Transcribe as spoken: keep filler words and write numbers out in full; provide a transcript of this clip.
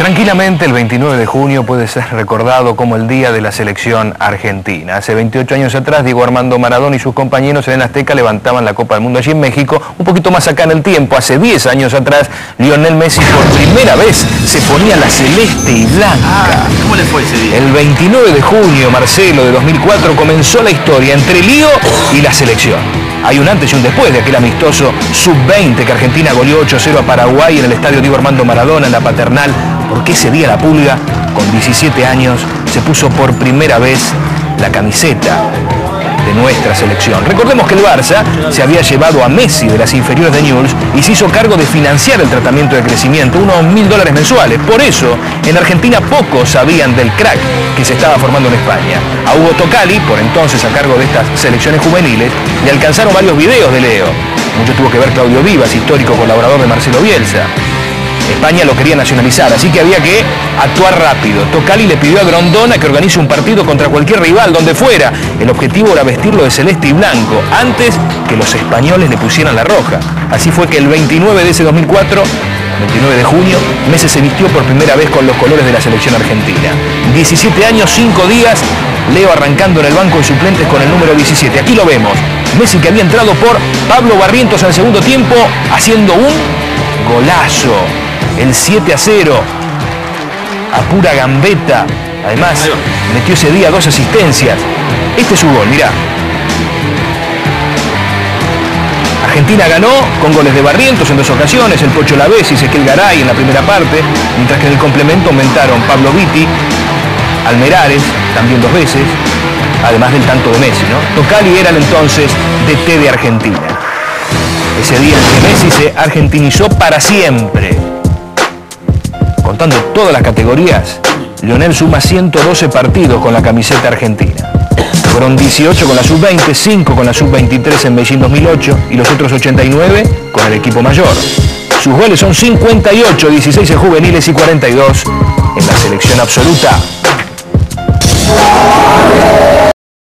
Tranquilamente, el veintinueve de junio puede ser recordado como el día de la selección argentina. Hace veintiocho años atrás, Diego Armando Maradona y sus compañeros en el Azteca levantaban la Copa del Mundo allí en México. Un poquito más acá en el tiempo, hace diez años atrás, Lionel Messi por primera vez se ponía la celeste y blanca. Ah, ¿cómo le fue ese día? El veintinueve de junio, Marcelo, de dos mil cuatro, comenzó la historia entre Lío y la selección. Hay un antes y un después de aquel amistoso sub veinte que Argentina goleó ocho cero a Paraguay en el estadio Diego Armando Maradona, en la Paternal, porque ese día la Pulga, con diecisiete años, se puso por primera vez la camiseta de nuestra selección. Recordemos que el Barça se había llevado a Messi de las inferiores de Newell's y se hizo cargo de financiar el tratamiento de crecimiento, unos mil dólares mensuales. Por eso, en Argentina pocos sabían del crack que se estaba formando en España. A Hugo Tocali, por entonces a cargo de estas selecciones juveniles, le alcanzaron varios videos de Leo. Mucho tuvo que ver Claudio Vivas, histórico colaborador de Marcelo Bielsa. España lo quería nacionalizar, así que había que actuar rápido. Tocali le pidió a Grondona que organice un partido contra cualquier rival, donde fuera. El objetivo era vestirlo de celeste y blanco, antes que los españoles le pusieran la roja. Así fue que el veintinueve de ese dos mil cuatro, veintinueve de junio, Messi se vistió por primera vez con los colores de la selección argentina. diecisiete años, cinco días, Leo arrancando en el banco de suplentes con el número diecisiete. Aquí lo vemos. Messi, que había entrado por Pablo Barrientos al segundo tiempo, haciendo un golazo. El siete a cero, a pura gambeta. Además, metió ese día dos asistencias. Este es su gol, mirá. Argentina ganó con goles de Barrientos en dos ocasiones, el Pocho Lavés y Ezequiel Garay en la primera parte, mientras que en el complemento aumentaron Pablo Vitti, Almerares, también dos veces, además del tanto de Messi, ¿no? Tocali era el entonces D T de Argentina. Ese día en que Messi se argentinizó para siempre. Contando todas las categorías, Lionel suma ciento doce partidos con la camiseta argentina. Fueron dieciocho con la sub veinte, cinco con la sub veintitrés en Beijing dos mil ocho y los otros ochenta y nueve con el equipo mayor. Sus goles son cincuenta y ocho, dieciséis en juveniles y cuarenta y dos en la selección absoluta.